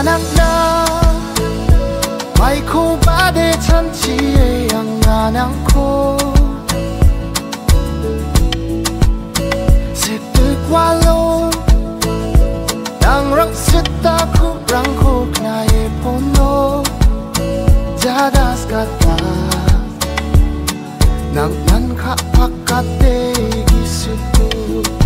anak na mai ko ba de chan chi ang anang ko se tu qua lo dang rang sit ta ku rang ko na e pono jadas kata nang nan kha pakate gisitu